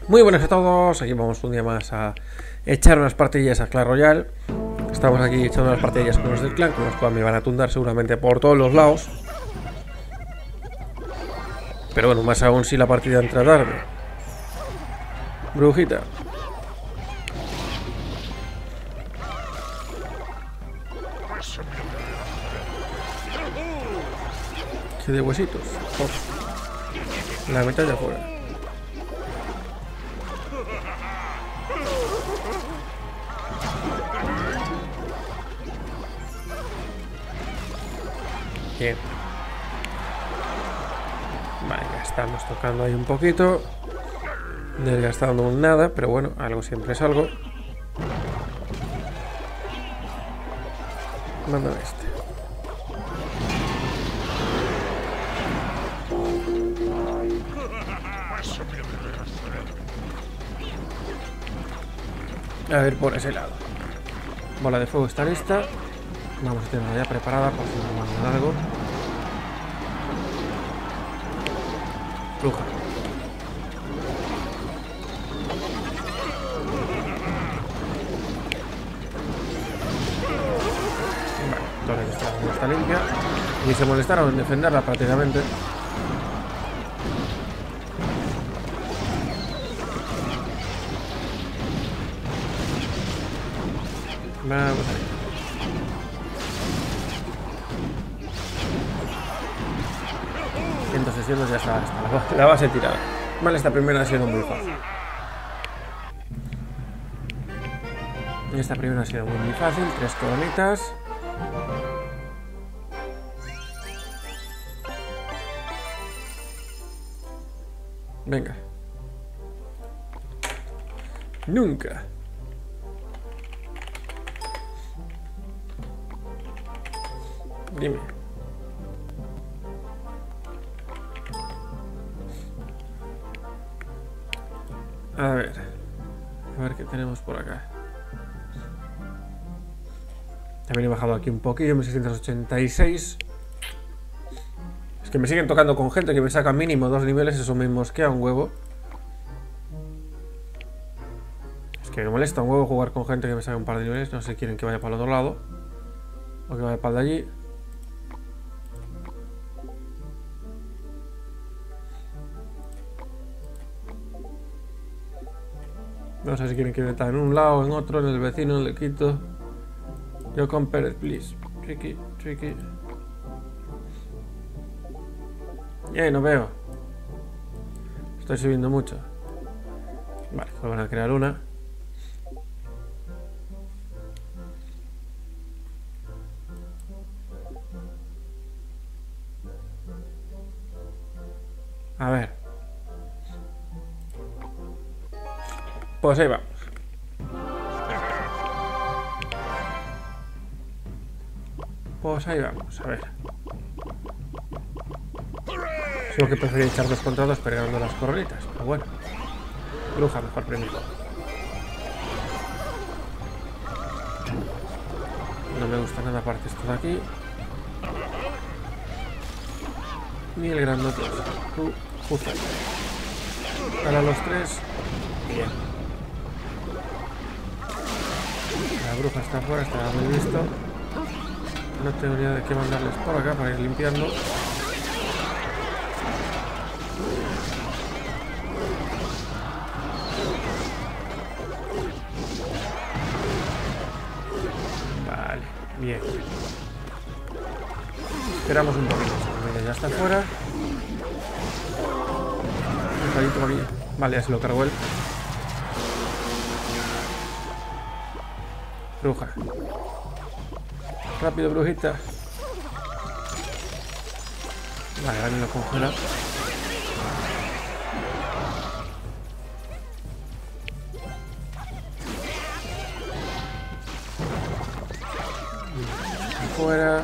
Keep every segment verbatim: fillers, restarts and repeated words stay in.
Muy buenas a todos, aquí vamos un día más a echar unas partidillas a Clash Royale. Estamos aquí echando unas partidillas con los del clan, con los cuales me van a tundar seguramente por todos los lados. Pero bueno, más aún si la partida entra tarde. Brujita. Que de huesitos. Oh. La mitad de afuera. Bien. Vale, ya estamos tocando ahí un poquito. Desgastando un nada, pero bueno, algo siempre es algo. Mándame este. A ver por ese lado. Bola de fuego está lista. Vamos a tenerla ya preparada por si nos mandan algo. Bruja. Vale, entonces esta está limpia. Y se molestaron en defenderla prácticamente. Vamos a ver. ciento sesiones ya está, está la base tirada. Vale, esta primera ha sido muy fácil. Esta primera ha sido muy, muy fácil. Tres coronitas. Venga. Nunca. Dime. A ver, a ver qué tenemos por acá. También he bajado aquí un poquillo, mil seiscientos ochenta y seis. Es que me siguen tocando con gente que me saca mínimo dos niveles, eso me mosquea un huevo. Es que me molesta un huevo jugar con gente que me saca un par de niveles, no sé si quieren que vaya para el otro lado o que vaya para el de allí. No sé si quieren que meta en un lado, en otro, en el vecino, le quito. Yo con Pérez, please. Tricky, tricky. Eh, no veo. Estoy subiendo mucho. Vale, pues van a crear una. A ver. Pues ahí vamos. Pues ahí vamos, a ver. Solo que prefería echar dos contra dos pegando las coronitas, pero bueno. Bruja mejor primero. No me gusta nada aparte esto de aquí. Ni el grandote. Tú, justo ahí. Para los tres. Bien. La bruja está afuera, está muy listo. No tengo ni idea de qué mandarles por acá para ir limpiando. Vale, bien. Esperamos un poquito. Mira, ya está afuera. Un fallito aquí. Vale, ya se lo cargó él. Bruja. Rápido, brujita. Vale, ahora me lo congela. Fuera.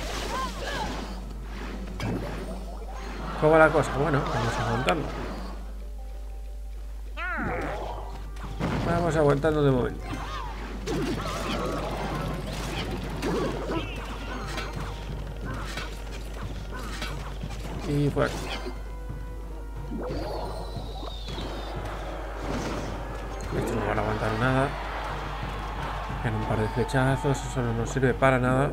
¿Cómo va la cosa? Bueno, vamos aguantando. Vamos aguantando de momento. Y por aquí. Pegan un par de flechazos, eso no nos sirve para nada.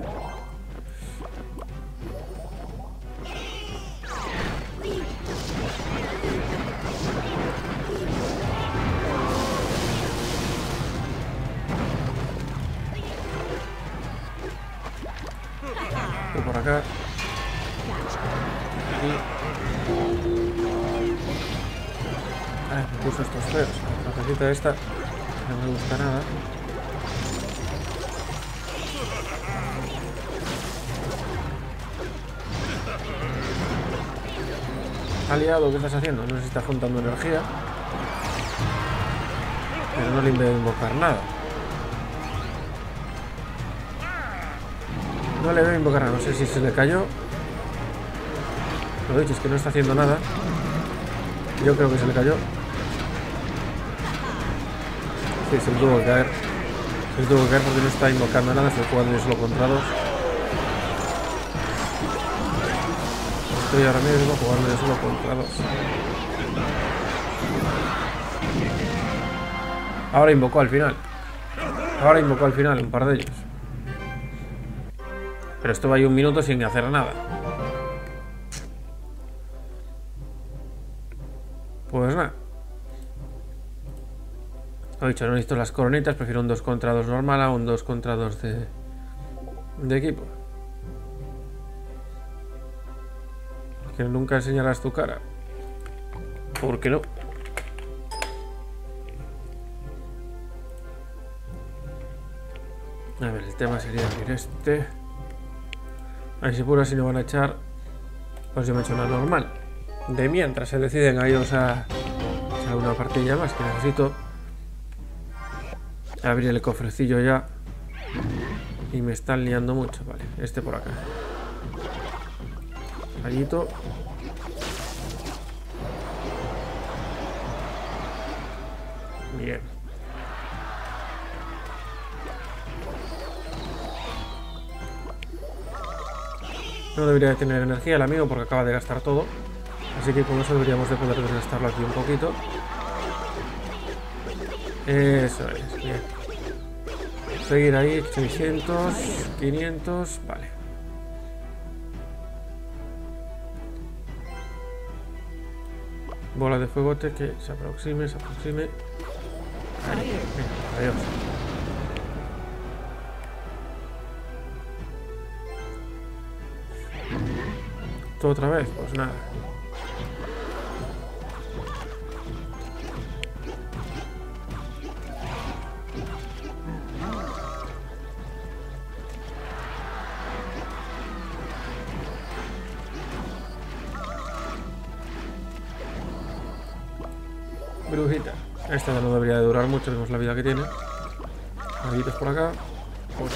Voy por acá. Aquí. Ah, me puso estos feos. La cajita esta no me gusta nada. Aliado, ¿qué estás haciendo? No sé si está juntando energía. Pero no le impide invocar nada. No le veo invocar nada. No sé si se le cayó. Lo dicho es que no está haciendo nada. Yo creo que se le cayó. Sí, se le tuvo que caer. Se le tuvo que caer porque no está invocando nada. Estoy jugando yo solo contra dos. Estoy ahora mismo jugando yo solo contra dos. Ahora invocó al final. Ahora invocó al final un par de ellos. Pero estuvo ahí un minuto sin hacer nada. Pues nada. Lo dicho, no necesito las coronitas. Prefiero un dos contra dos normal a un dos contra dos de, de equipo. Que nunca enseñarás tu cara. ¿Por qué no? A ver, el tema sería abrir este. A ver si puro así no van a echar. Pues yo me he hecho una normal. De mientras se deciden a ellos a echar una partida más, que necesito abrir el cofrecillo ya. Y me están liando mucho. Vale, este por acá. Allito. Bien. No debería de tener energía el amigo porque acaba de gastar todo. Así que con eso deberíamos de poder desgastarlo aquí un poquito. Eso es, bien. Seguir ahí, seiscientos, quinientos, vale. Bola de fuegote que se aproxime, se aproxime. Ahí, bien, adiós. ¿Todo otra vez? Pues nada. Brujita. Esta ya no debería de durar mucho, vemos la vida que tiene. Amiguitos por acá. Pues.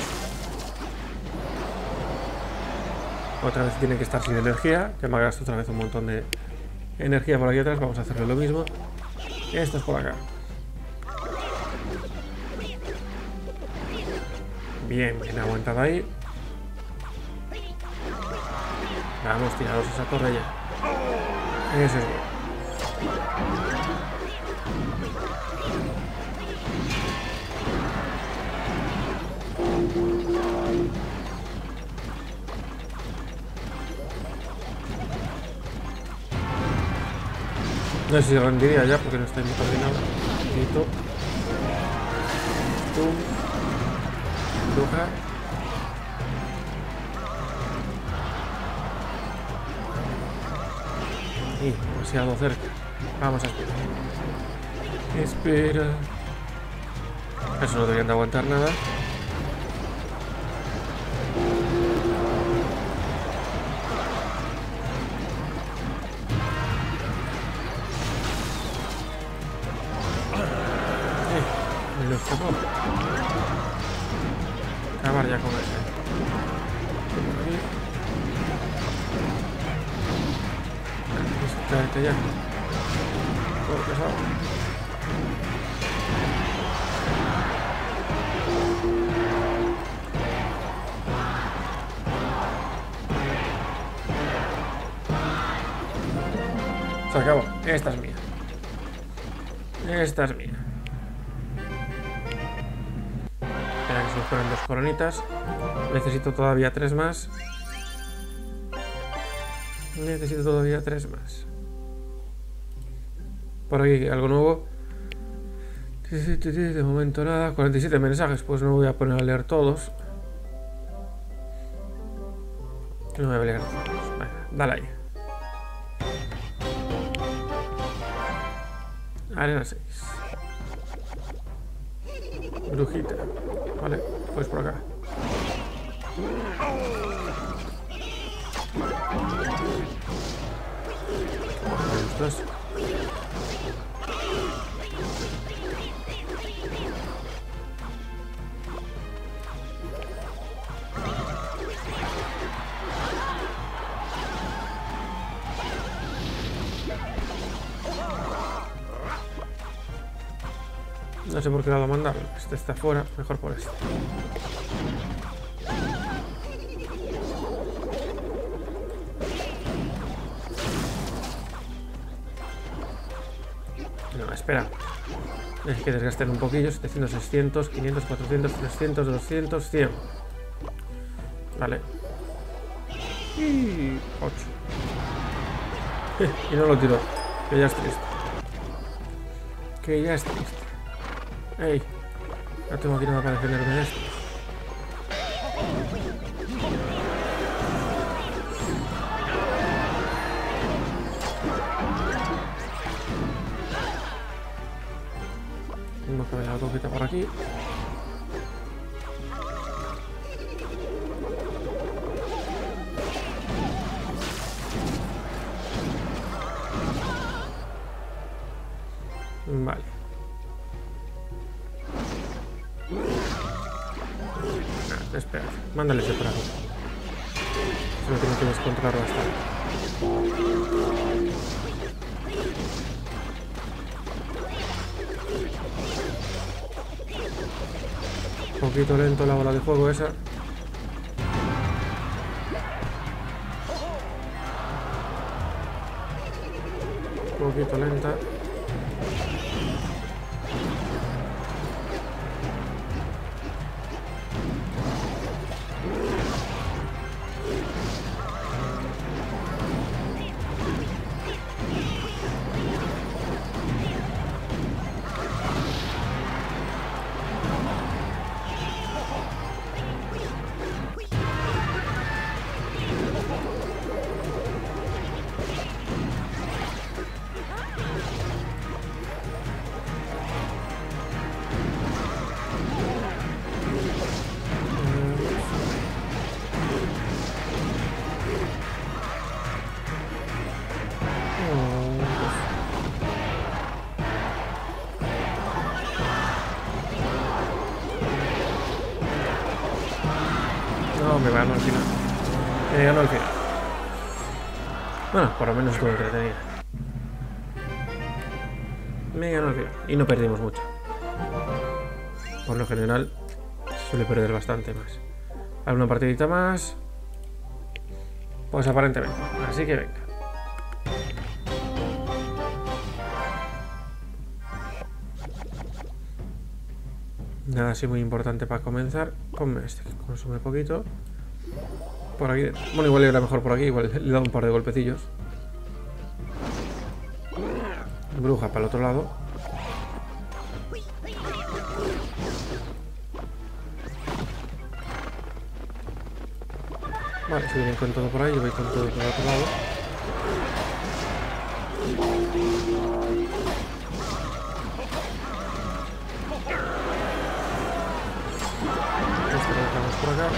Otra vez tiene que estar sin energía, que me ha gastado otra vez un montón de energía por aquí atrás. Vamos a hacerle lo mismo. Estos por acá. Bien, bien aguantado ahí. Vamos, tirados esa torre ya. Ese es bueno. No sé si rendiría ya porque no está muy coordinado. Quito. Stun. Bruja. Y demasiado cerca. Vamos a esperar. Espera. Eso no deberían de aguantar nada. Me lo escapó. Acabar ya con ese. Por aquí. Este ya. Por pesado. Se acabó. Esta es mía. Esta es mía. Espera que se nos ponen dos coronitas. Necesito todavía tres más. Necesito todavía tres más. Por aquí, algo nuevo. De momento nada. cuarenta y siete mensajes, pues no voy a poner a leer todos. No me voy a leer todos. Venga, dale ahí. Arena seis. Brujita. Vale, pues por acá. Me gustas. No sé por qué lado mandarlo. Este está fuera, mejor por este. No, espera. Hay que desgastar un poquillo. setecientos, seiscientos, quinientos, cuatrocientos, trescientos, doscientos, cien. Vale. Y ocho. Y no lo tiró. Que ya es triste. Que ya es triste. Ey, no tengo aquí nada para defenderme de esto. Tengo que ver la coqueta por aquí. Vale. Ah, espera, mándale ese por aquí. Solo tengo que descontrolar bastante. Un poquito lento la bola de fuego esa. Un poquito lenta. No, me ganó al final. Me ganó al final. Bueno, por lo menos estuvo entretenida. Me ganó al final. Y no perdimos mucho. Por lo general, suele perder bastante más. ¿Alguna partidita más? Pues aparentemente. Así que venga. Nada así muy importante para comenzar. Ponme este que consume poquito. Por aquí. Bueno, igual era mejor por aquí. Igual le he dado un par de golpecillos. Bruja para el otro lado. Vale, si vienen con todo por ahí, yo voy con todo por el otro lado. Este lo dejamos por acá.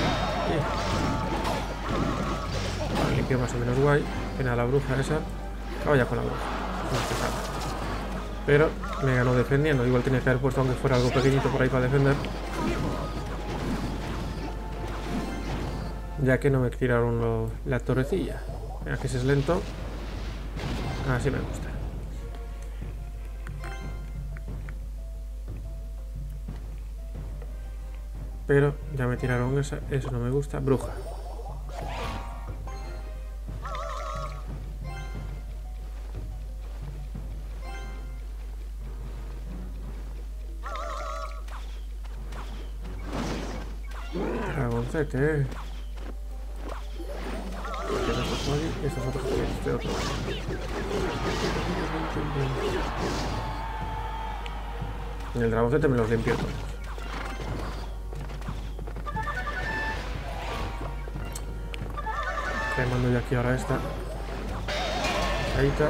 Y... Vale, limpio más o menos guay. Tiene a la bruja esa. Vaya con la bruja. Pero me ganó defendiendo. Igual tenía que haber puesto aunque fuera algo pequeñito por ahí para defender. Ya que no me tiraron lo, la torrecilla. Mira que ese es lento. Así me gusta. Pero ya me tiraron esa. Eso no me gusta. Bruja. Dragoncete, eh. Y estos otros este otro. En el dragoncete me los limpio todos. Le mando yo aquí ahora esta. Ahí está.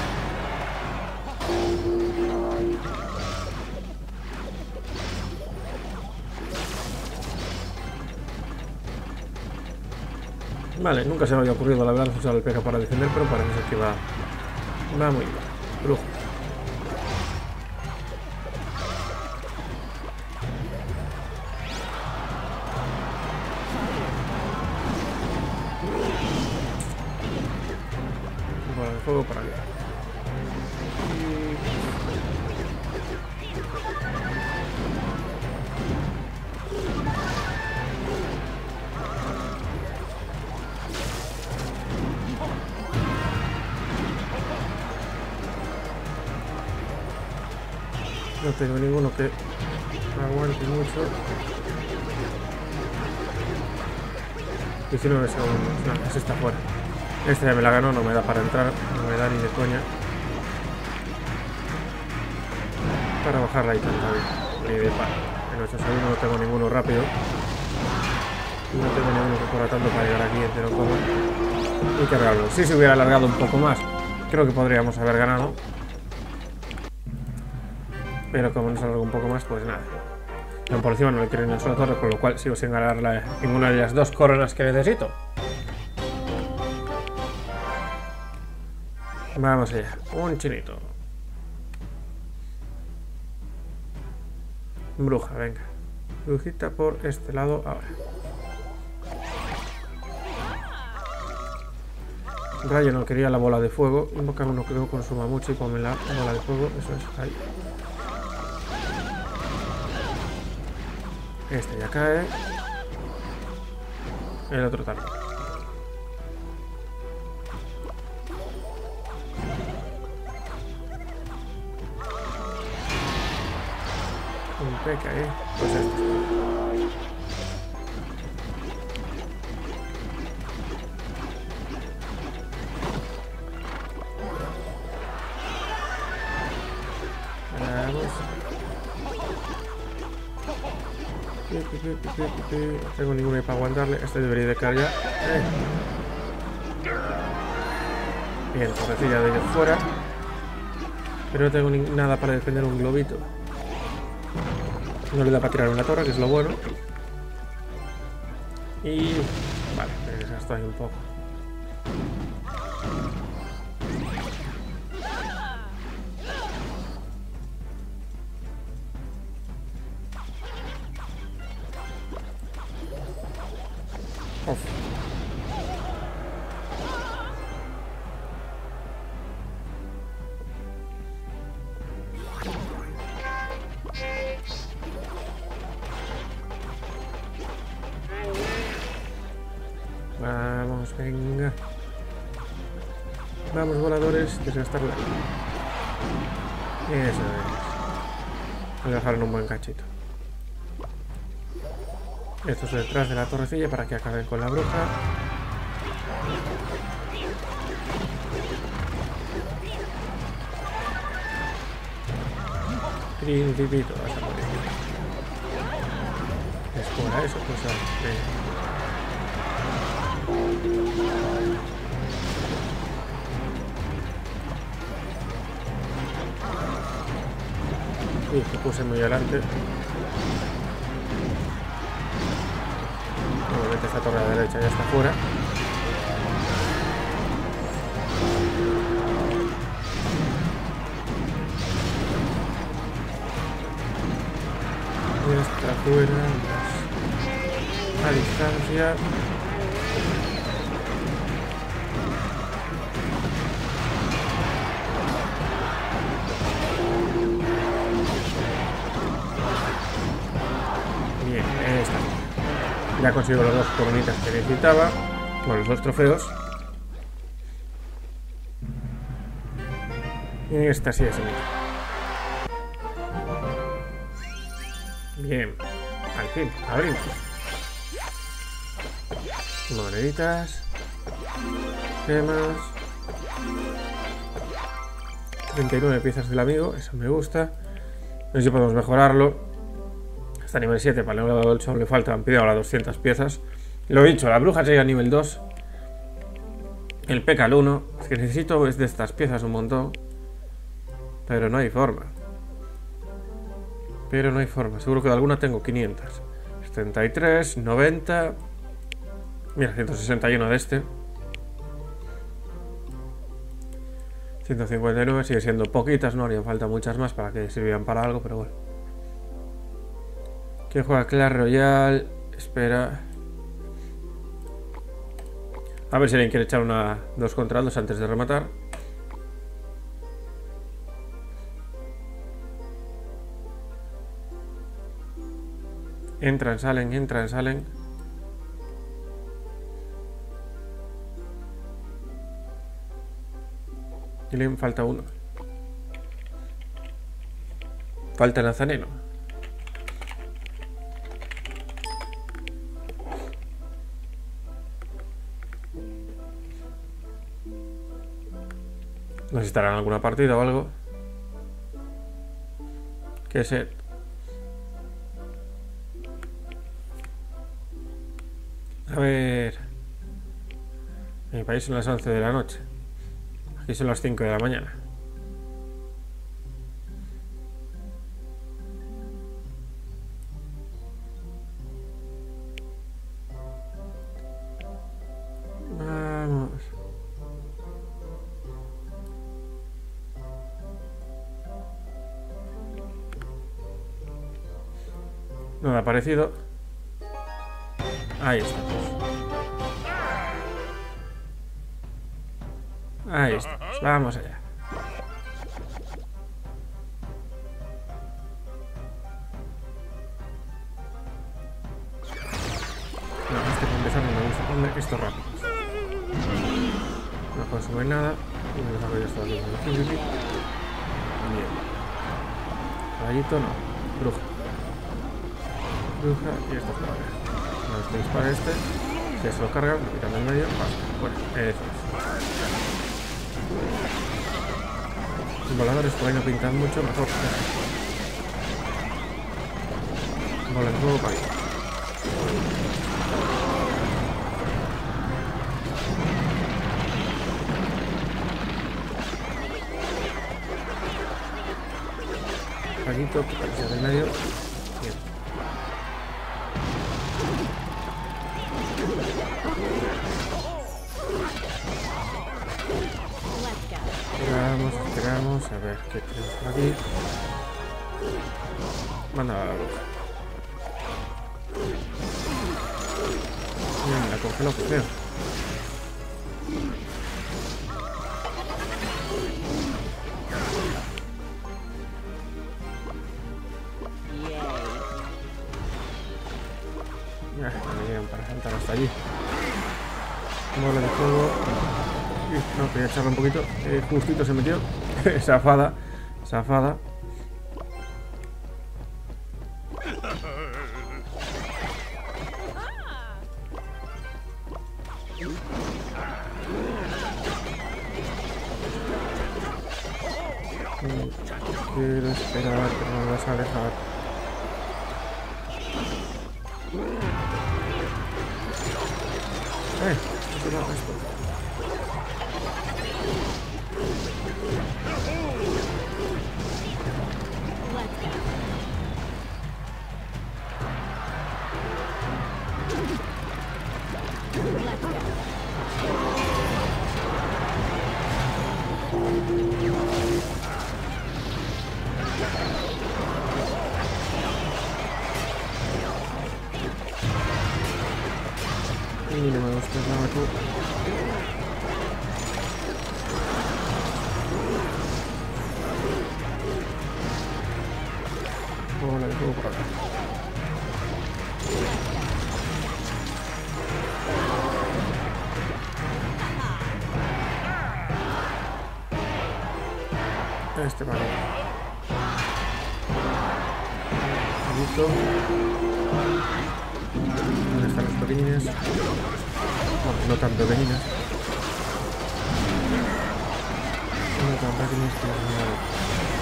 Vale, nunca se me había ocurrido la verdad usar el P K para defender, pero parece ser que va, va muy bien. Brujo. Bola de fuego para allá. No tengo ninguno que aguante mucho. diecinueve segundos. No, ese está fuera. Este ya me la ganó, no me da para entrar. No me da ni de coña. Para bajarla y tanta vez. Ni de par. En ocho segundos no tengo ninguno rápido. Y no tengo ninguno que corra tanto para llegar aquí entero como. Y cargarlo. Si se hubiera alargado un poco más, creo que podríamos haber ganado. Pero como nos alarga un poco más, pues nada. Pero por encima no le quiero ni una sola torre, con lo cual sigo sin ganar la, ninguna de las dos coronas que necesito. Vamos allá. Un chinito. Bruja, venga. Brujita por este lado ahora. Rayo no quería la bola de fuego. Invocar uno que no consuma mucho y ponme la bola de fuego. Eso es, ahí. Este ya cae. El otro también. Un P K, ¿eh? Pues este. No tengo ninguna para aguantarle. Este debería de caer ya. Eh. Bien, torrecilla de ellos fuera. Pero no tengo ni nada para defender un globito. No le da para tirar una torre, que es lo bueno. Y... vale, me desgasto ahí un poco. Off. Vamos, venga. Vamos, voladores, desgastarla. Eso es. Voy a dejar en un buen cachito. Estos detrás de la torrecilla para que acaben con la bruja. Principito, vas a morir. Es fuera eso, pues venga. Uy, que puse muy adelante. Normalmente esta torre a la derecha ya está fuera. Ya está fuera. A distancia. Bien, ahí está. Ya consigo las dos coronitas que necesitaba. Bueno, los dos trofeos. Y esta sí es el mismo. Bien, al fin, abrimos. Moneditas. Gemas. treinta y nueve piezas del amigo. Eso me gusta. No sé si podemos mejorarlo. Hasta nivel siete. Para el nivel ocho le faltan. Pido ahora doscientas piezas. Lo he dicho, la bruja llega a nivel dos. El P K al uno. Es que necesito es de estas piezas un montón. Pero no hay forma. Pero no hay forma. Seguro que de alguna tengo quinientas. setenta y tres, noventa. Mira, ciento sesenta y uno de este. ciento cincuenta y nueve. Sigue siendo poquitas. No harían falta muchas más para que sirvieran para algo. Pero bueno. ¿Quién juega Clash Royale? Espera. A ver si alguien quiere echar una dos contra dos antes de rematar. Entran, salen, entran, salen. Y le falta uno. Falta Nazareno. No sé si estará en alguna partida o algo. ¿Qué es el? A ver. En mi país son las once de la noche. Aquí son las cinco de la mañana. Vamos. Nada parecido. Ahí está. Ahí está. Vamos allá. No, este para empezar no me gusta. Ponme esto rápido. No consume nada. Y me dejo ya esto aquí con el P V P. Bien. Caballito no. Bruja. Bruja y esto es para ver. No, este dispara este. Si se lo carga, lo quitan del medio. Basta. Bueno, eso es. Los voladores por ahí no pintan mucho, mejor. Bola de fuego para ahí. Paquito, quitarse del medio. Bien. Esperamos, esperamos, a ver qué tenemos por aquí. Manda a la bruja. Bien, la congeló, pues veo. Ya, no me llegan para saltar hasta allí. Bola de fuego. No, quería echarle un poquito. Eh, justito se metió. Zafada. Zafada. Quiero esperar, pero no me vas a dejar. Eh, ¿qué es esto? Y no me gusta nada tú. Bola de fuego por acá. Este vale. Listo. ¿Dónde están los pequeñines? Bueno, no tan pequeñas. No tan pequeñas que no.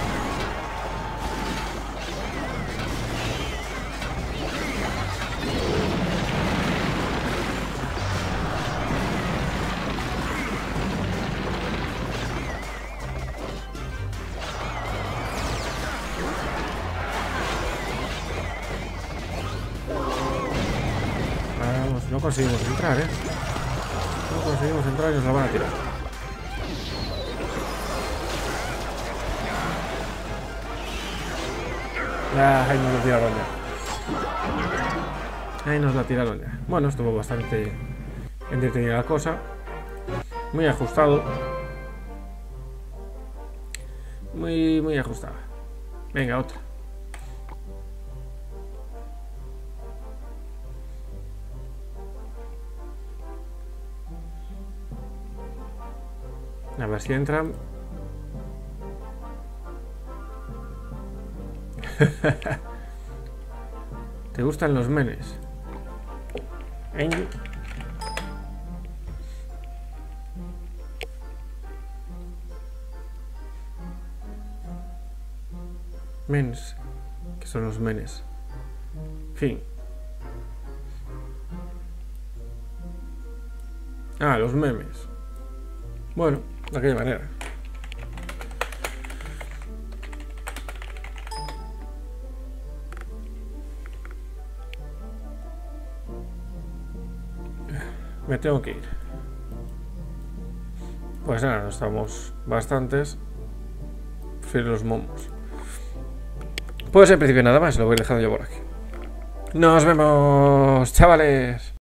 No conseguimos entrar, ¿eh? No conseguimos entrar y nos la van a tirar. Ah, ahí nos la tiraron ya. Ahí nos la tiraron ya. Bueno, estuvo bastante entretenida la cosa. Muy ajustado. Muy, muy ajustada. Venga, otra. A ver si entran. ¿Te gustan los menes? ¿Eh? Mens. ¿Qué son los menes? Fin. Ah, los memes. Bueno, de aquella manera. Me tengo que ir. Pues nada, estamos bastantes. Prefiero los momos. Pues en principio nada más, lo voy dejando yo por aquí. Nos vemos, chavales.